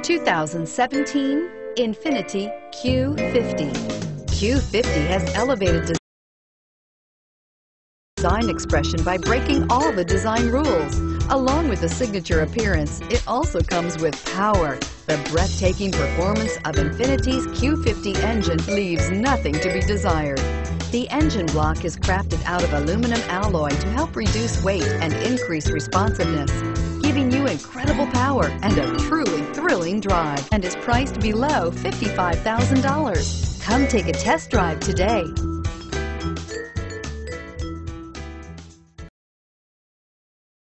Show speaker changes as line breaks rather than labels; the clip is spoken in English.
2017 INFINITI Q50. Q50 has elevated design expression by breaking all the design rules. Along with the signature appearance, it also comes with power. The breathtaking performance of Infiniti's Q50 engine leaves nothing to be desired. The engine block is crafted out of aluminum alloy to help reduce weight and increase responsiveness, giving you incredible power and a truly thrilling drive, and is priced below $55,000. Come take a test drive today.